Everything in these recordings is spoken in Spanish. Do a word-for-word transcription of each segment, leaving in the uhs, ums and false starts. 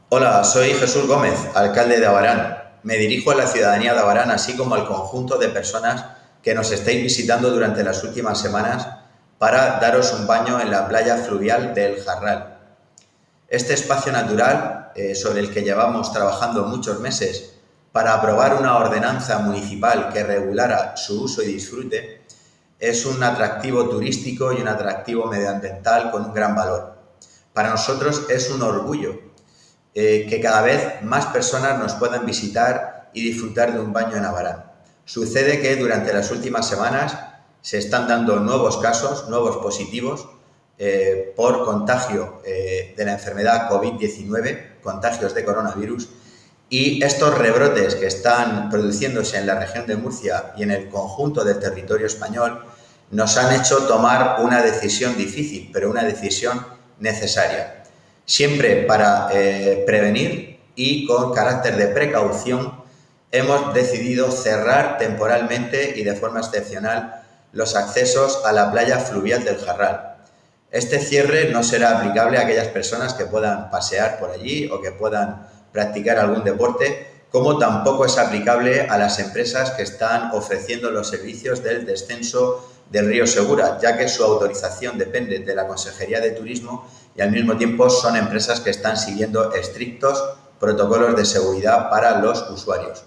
Hola, soy Jesús Gómez, alcalde de Abarán. Me dirijo a la ciudadanía de Abarán, así como al conjunto de personas que nos estáis visitando durante las últimas semanas para daros un baño en la playa fluvial del Jarral. Este espacio natural, eh, sobre el que llevamos trabajando muchos meses para aprobar una ordenanza municipal que regulara su uso y disfrute, es un atractivo turístico y un atractivo medioambiental con un gran valor. Para nosotros es un orgullo eh, que cada vez más personas nos puedan visitar y disfrutar de un baño en Abarán. Sucede que durante las últimas semanas se están dando nuevos casos, nuevos positivos, eh, por contagio eh, de la enfermedad COVID diecinueve, contagios de coronavirus, y estos rebrotes que están produciéndose en la región de Murcia y en el conjunto del territorio español nos han hecho tomar una decisión difícil, pero una decisión necesaria. Siempre para eh, prevenir y con carácter de precaución, hemos decidido cerrar temporalmente y de forma excepcional los accesos a la playa fluvial del Jarral. Este cierre no será aplicable a aquellas personas que puedan pasear por allí o que puedan practicar algún deporte, como tampoco es aplicable a las empresas que están ofreciendo los servicios del descenso del río Segura, ya que su autorización depende de la Consejería de Turismo y al mismo tiempo son empresas que están siguiendo estrictos protocolos de seguridad para los usuarios.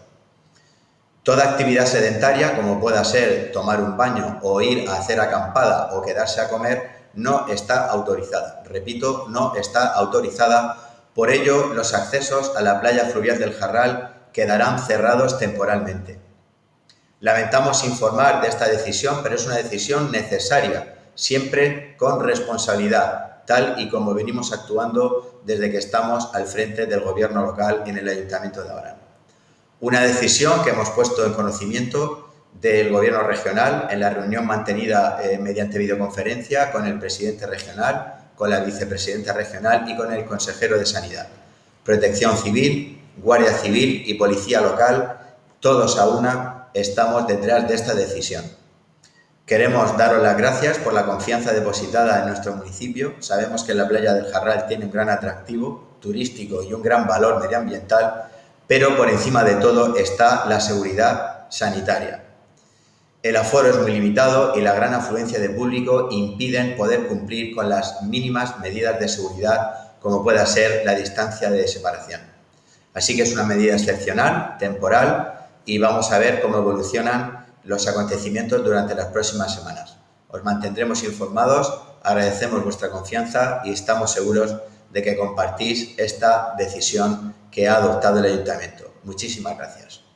Toda actividad sedentaria, como pueda ser tomar un baño o ir a hacer acampada o quedarse a comer, no está autorizada. Repito, no está autorizada. Por ello, los accesos a la playa fluvial del Jarral quedarán cerrados temporalmente. Lamentamos informar de esta decisión, pero es una decisión necesaria, siempre con responsabilidad, tal y como venimos actuando desde que estamos al frente del gobierno local en el Ayuntamiento de Abarán. Una decisión que hemos puesto en conocimiento del Gobierno regional en la reunión mantenida eh, mediante videoconferencia con el presidente regional, con la vicepresidenta regional y con el consejero de Sanidad. Protección Civil, Guardia Civil y Policía Local, todos a una, estamos detrás de esta decisión. Queremos daros las gracias por la confianza depositada en nuestro municipio. Sabemos que la playa del Jarral tiene un gran atractivo turístico y un gran valor medioambiental, pero por encima de todo está la seguridad sanitaria. El aforo es muy limitado y la gran afluencia de público impiden poder cumplir con las mínimas medidas de seguridad, como pueda ser la distancia de separación. Así que es una medida excepcional, temporal, y vamos a ver cómo evolucionan los acontecimientos durante las próximas semanas. Os mantendremos informados, agradecemos vuestra confianza y estamos seguros de que compartís esta decisión que ha adoptado el Ayuntamiento. Muchísimas gracias.